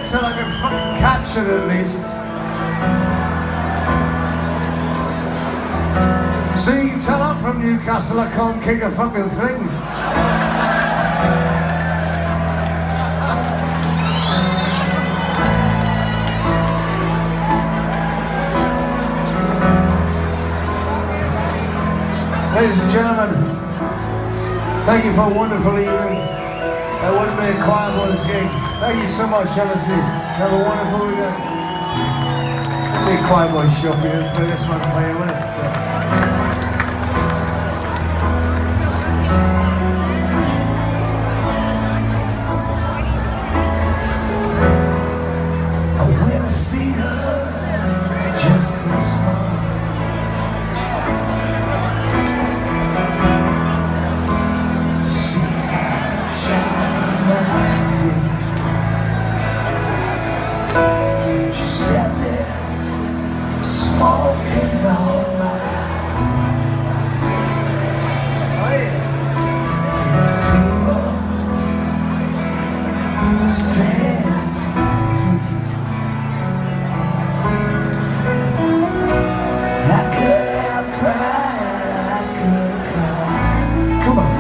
till I can fucking catch it at least. See, tell I'm from Newcastle, I can't kick a fucking thing. Ladies and gentlemen, thank you for a wonderful evening. That would have been a Quireboys gig. Thank you so much, Genesee. Have a wonderful weekend. It'll be a Quireboys show for you. Play this one for you, wouldn't it? When I see her just this morning, she sat there smoking all night. Oh yeah, in a table set for three. I could have cried, I could have cried. Come on,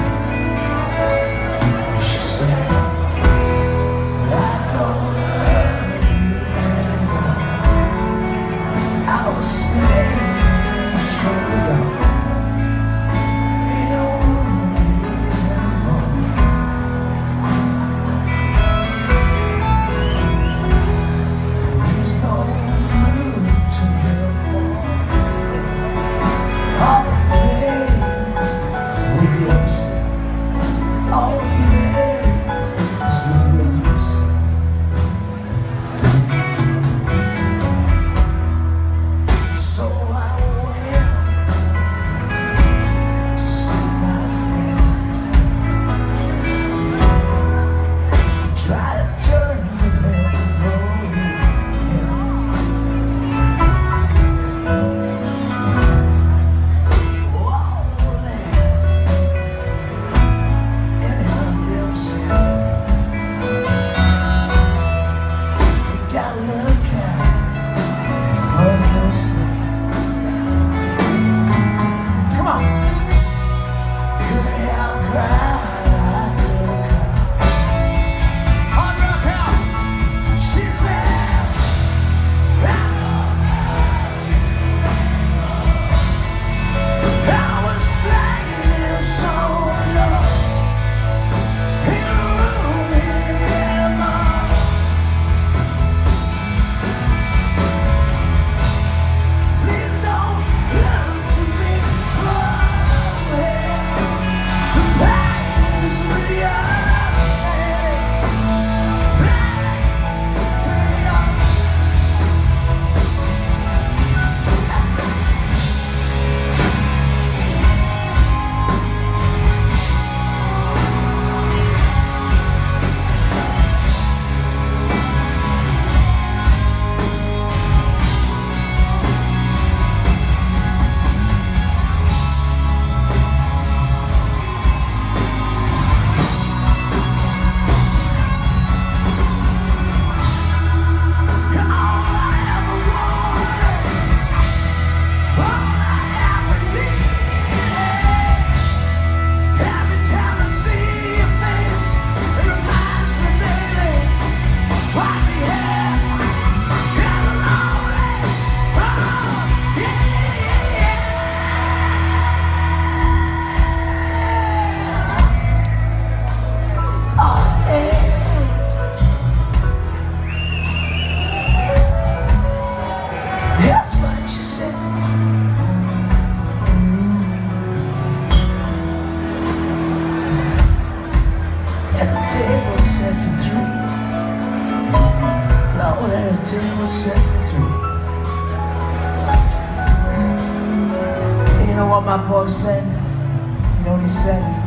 she said, I don't. Table set for three. You know what my boy said? You know what he said?